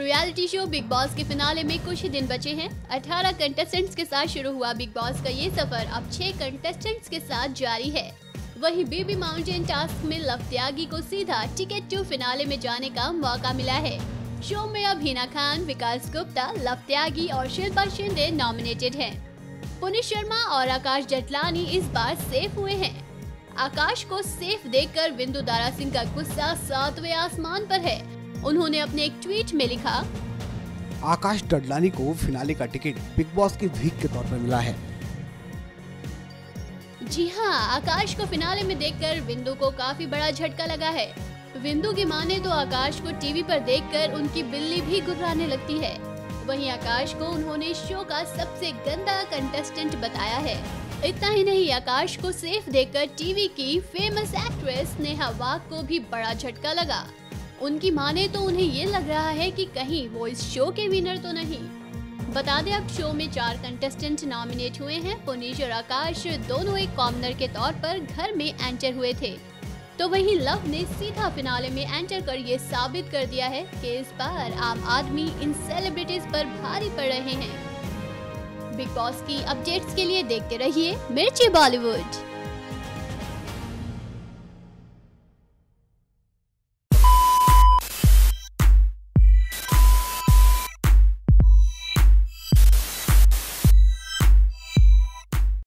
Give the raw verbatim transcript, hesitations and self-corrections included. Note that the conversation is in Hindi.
रियलिटी शो बिग बॉस के फिनाले में कुछ ही दिन बचे हैं। अठारह कंटेस्टेंट्स के साथ शुरू हुआ बिग बॉस का ये सफर अब छह कंटेस्टेंट्स के साथ जारी है। वहीं बेबी माउंटेन टास्क में लव त्यागी को सीधा टिकट टू फिनाले में जाने का मौका मिला है। शो में अब हिना खान, विकास गुप्ता, लव त्यागी और शिल्पा शिंदे नॉमिनेटेड हैं। पुनीत शर्मा और आकाश जटलानी इस बार सेफ हुए हैं। आकाश को सेफ देखकर बिंदु दारा सिंह का गुस्सा सातवें आसमान पर है। उन्होंने अपने एक ट्वीट में लिखा, आकाश डडलानी को फिनाले का टिकट बिग बॉस की भीख के तौर पर मिला है। जी हां, आकाश को फिनाले में देखकर बिंदु को काफी बड़ा झटका लगा है। बिंदु की माने तो आकाश को टीवी पर देखकर उनकी बिल्ली भी गुर्राने लगती है। वहीं आकाश को उन्होंने शो का सबसे गंदा कंटेस्टेंट बताया है। इतना ही नहीं, आकाश को सेफ देखकर टीवी की फेमस एक्ट्रेस नेहा वाघ को भी बड़ा झटका लगा। उनकी माने तो उन्हें ये लग रहा है कि कहीं वो इस शो के विनर तो नहीं। बता दें, अब शो में चार कंटेस्टेंट नॉमिनेट हुए हैं। पुनीत और आकाश दोनों एक कॉमनर के तौर पर घर में एंटर हुए थे, तो वहीं लव ने सीधा फिनाले में एंटर कर ये साबित कर दिया है कि इस बार आम आदमी इन सेलिब्रिटीज पर भारी पड़ रहे हैं। बिग बॉस की अपडेट्स के लिए देखते रहिए मिर्ची बॉलीवुड।